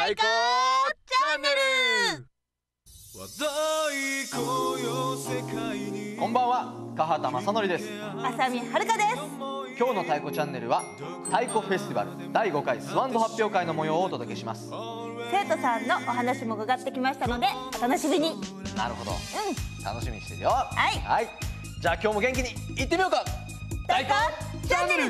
太鼓チャンネル。 こんばんは、加畑正則です。 浅見遥です。 今日の太鼓チャンネルは太鼓フェスティバル第5回スワンド発表会の模様をお届けします。 生徒さんのお話も伺ってきましたのでお楽しみに。 なるほど、楽しみにしてるよ。 はい、 じゃあ今日も元気にいってみようか。 太鼓チャンネル。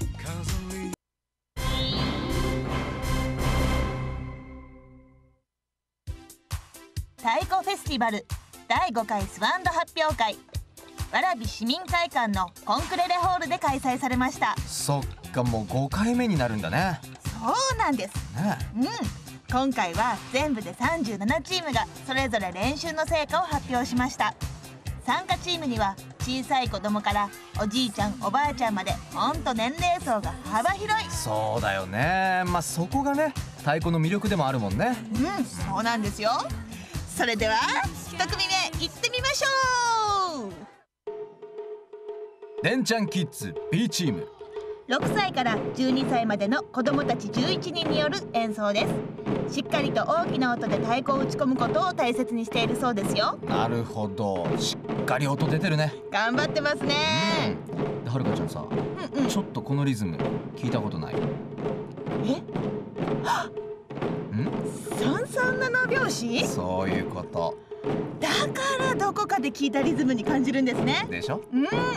太鼓フェスティバル第5回スワンド発表会、蕨市民会館のコンクレレホールで開催されました。 そっか、もう5回目になるんだね。 そうなんですね。今回は全部で37チームがそれぞれ練習の成果を発表しました。参加チームには小さい子供からおじいちゃんおばあちゃんまでほんと年齢層が幅広い。 そうだよね。そこがね、太鼓の魅力でもあるもんね。 そうなんですよ。それでは1組目いってみましょう。 でんちゃんキッズ B チーム、 6歳から12歳までの子どもたち11人による演奏です。しっかりと大きな音で太鼓を打ち込むことを大切にしているそうですよ。 なるほど、しっかり音出てるね。 頑張ってますね。 はるかちゃんさ、ちょっとこのリズム聞いたことない？ 337拍子？ そういうこと。 だからどこかで聞いたリズムに感じるんですね。 でしょ？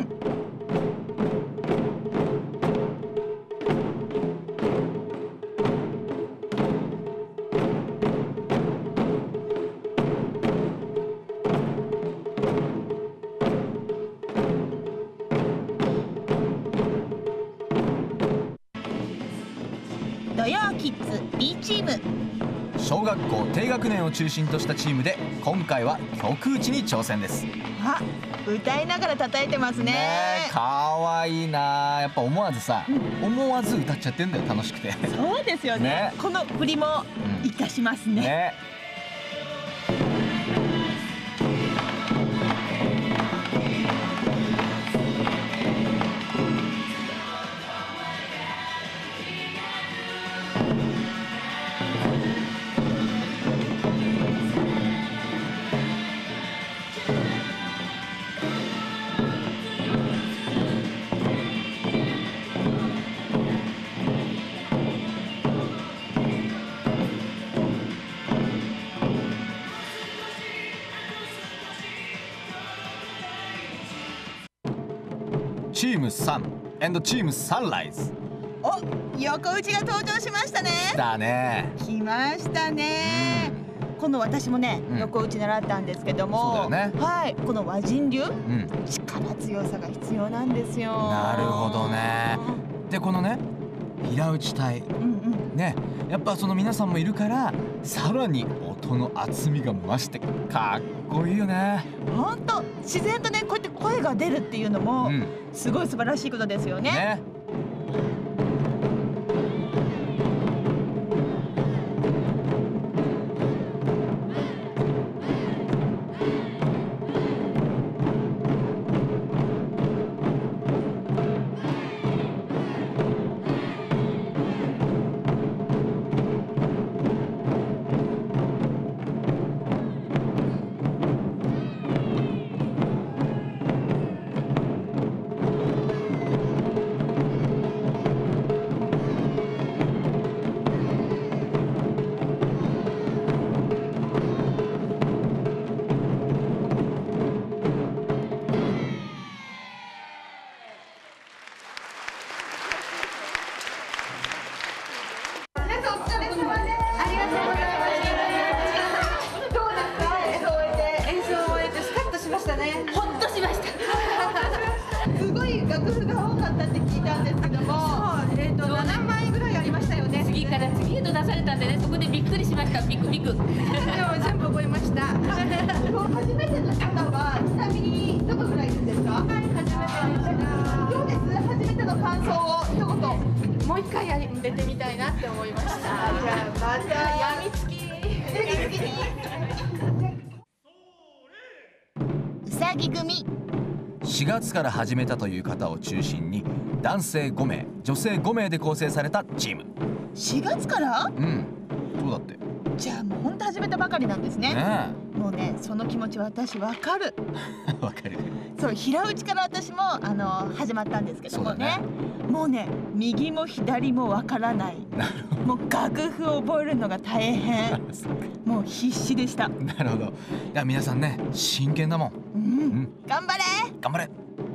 土曜キッズ B チーム、 小学校低学年を中心としたチームで今回は曲打ちに挑戦です。 歌いながら叩いてますね。 かわいいな。やっぱ思わずさ、思わず歌っちゃってんだよ、楽しくて。 そうですよね。この振りも活かしますね。 チームサン&チームサンライズ。 横打ちが登場しましたね。 だね。 来ましたね。この私もね、横打ち習ったんですけども、 そうだよね。 この和人流、力強さが必要なんですよ。 なるほどね。でこのね、平打ち隊ね、やっぱその皆さんもいるからさらに音の厚みが増してかっこいいよね。 ほんと自然とね、こうやって声が出るっていうのもすごい素晴らしいことですよね。すごい楽譜が多かったって聞いたんですけども、7枚ぐらいありましたよね。 次から次へと出されたんでね、そこでびっくりしました。ビクビク。でも全部覚えました。初めての方はちなみにどのぐらいいるんですか？はい、初めてでした。どうです？初めての感想を一言。 もう一回やってみたいなって思いました。じゃあまたやみつき。 うさぎ組。 4月から始めたという方を中心に男性5名女性5名で構成されたチーム。 4月から？ そうだって。 ちゃもう本当始めたばかりなんですね。 ねもうね、その気持ち私わかる。 えわかる。 そう平打ちから私も始まったんですけどもね。 そうだもうね、右も左もわからない。もう楽譜を覚えるのが大変。もう必死でした。 なるほど。いや皆さんね、真剣だもん。 うん、頑張れ。 頑張れ。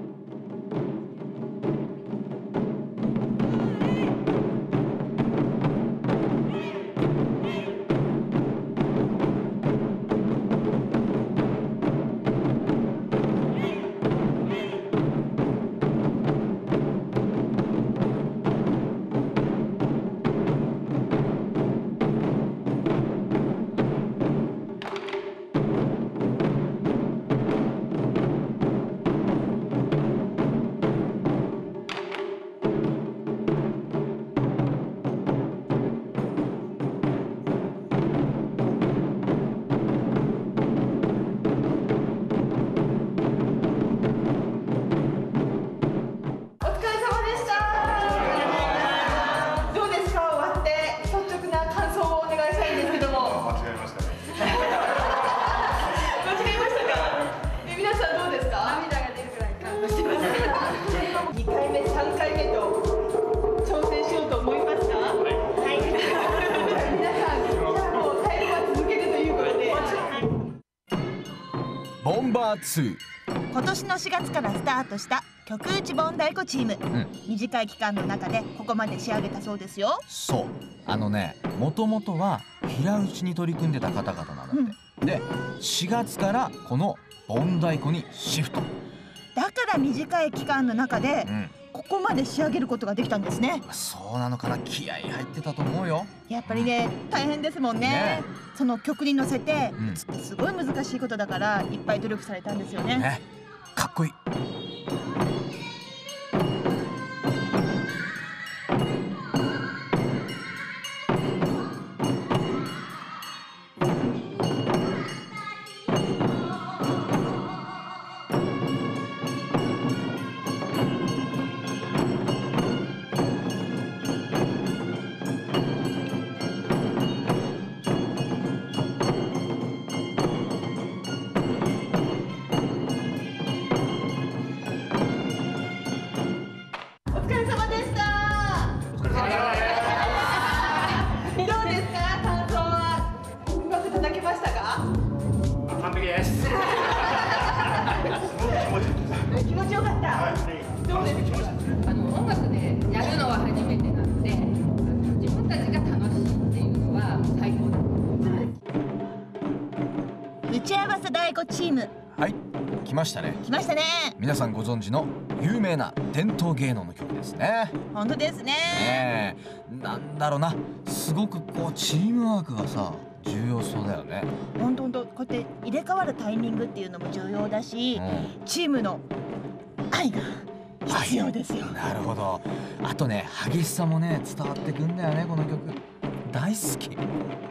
ボンバー2。 今年の4月からスタートした曲打ち盆太鼓チーム、短い期間の中でここまで仕上げたそうですよ。 そうもともとは平打ちに取り組んでた方々なんだって、で4月からこの盆太鼓にシフトだから短い期間の中で、ここまで仕上げることができたんですね。 そうなのかな、気合い入ってたと思うよ。 やっぱりね、大変ですもんね。その曲に乗せて打つってすごい難しいことだから、いっぱい努力されたんですよね。 かっこいい。 気持ちよかった。どうですか？ 音楽でやるのは初めてなので、自分たちが楽しいっていうのは最高だ。 打ち合わせ太鼓チーム。 はい、来ましたね。 来ましたね。 皆さんご存知の有名な伝統芸能の曲ですね。 本当ですね。 なんだろうな、すごくこうチームワークがさ重要そうだよね。 本当こうやって入れ替わるタイミングっていうのも重要だし、チームの愛が必要ですよ。 なるほど。あとね、激しさもね伝わってくんだよね、この曲。大好き。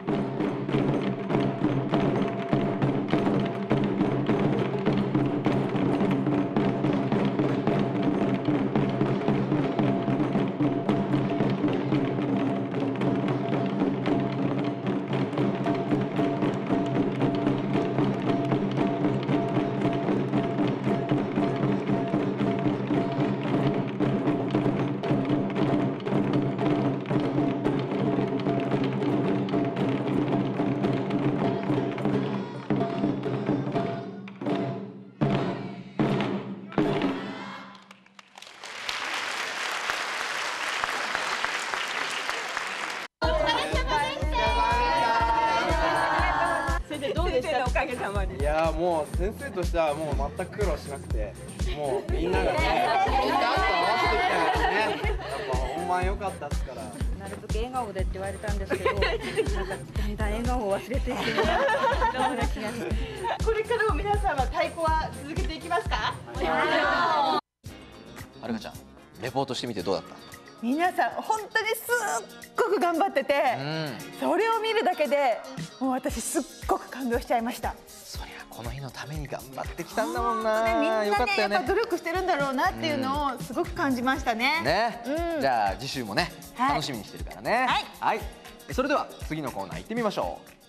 いやもう先生としてはもう全く苦労しなくて、もうみんながね、みんなと合わせてきたからね、やっぱ本番良かったですから。 なるべく笑顔でって言われたんですけど、なんかだんだん笑顔を忘れていってるような気がして。 これからも皆さんは太鼓は続けていきますか？ はるかちゃん、レポートしてみてどうだった？ 皆さん本当にすっごく頑張ってて、それを見るだけでもう私すっごく感動しちゃいました。 そりゃこの日のために頑張ってきたんだもんな。 みんなね、 よかったよね。 やっぱ努力してるんだろうなっていうのをすごく感じましたね。 じゃあ次週もね、楽しみにしてるからね。はい。それでは次のコーナー行ってみましょう。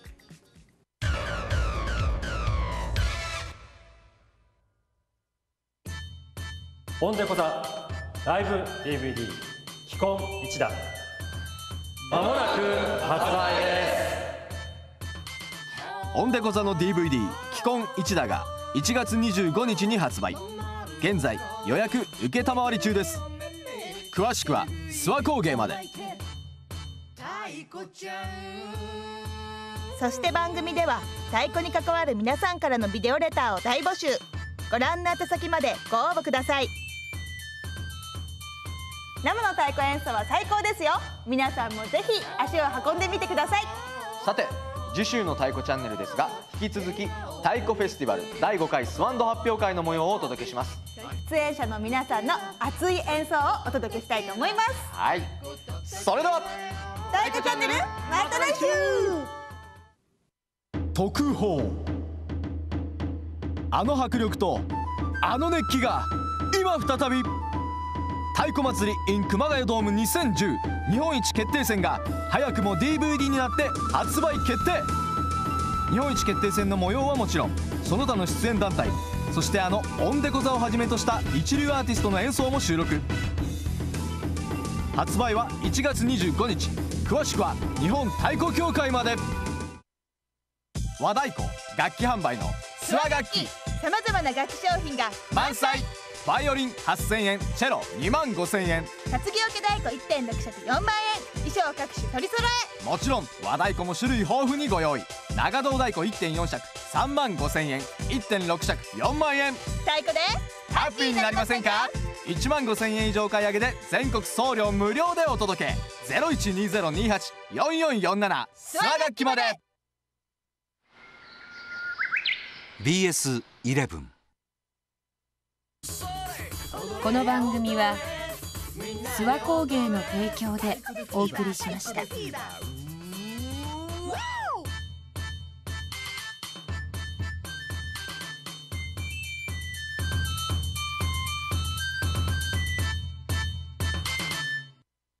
オンデコザライブ DVD 既婚一打、まもなく発売です。 オンデコザの DVD 既婚一打が1月25日に発売。現在予約受けたまわり中です。詳しくは諏訪工芸まで。 そして番組では太鼓に関わる皆さんからのビデオレターを大募集。ご覧の宛先までご応募ください。 生の太鼓演奏は最高ですよ。皆さんもぜひ足を運んでみてください。 さて次週の太鼓チャンネルですが、引き続き太鼓フェスティバル第5回スワンド発表会の模様をお届けします。 出演者の皆さんの熱い演奏をお届けしたいと思います。 はい、それでは太鼓チャンネル、また来週。 特報。あの迫力とあの熱気が今再び。太鼓祭り in 熊谷ドーム2010日本一決定戦が早くも DVD になって発売決定。日本一決定戦の模様はもちろん、その他の出演団体、そしてあのオンデコザをはじめとした一流アーティストの演奏も収録。発売は1月25日。詳しくは日本太鼓協会まで。和太鼓楽器販売の諏訪楽器、 さまざまな楽器商品が満載。バイオリン8000円、チェロ2万5000円、 担ぎ分け太鼓 1.6 尺4万円、衣装各種取り揃え。 もちろん和太鼓も種類豊富にご用意。長胴太鼓 1.4 尺3万5000円、1.6 尺4万円。 太鼓でハッピーになりませんか。1万5000円以上買い上げで全国送料無料でお届け。0120284447 諏訪楽器まで。 BS11。 この番組は諏訪工芸の提供でお送りしました。